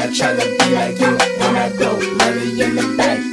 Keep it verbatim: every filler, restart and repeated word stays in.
I tryna be like you when I go, money in the bank.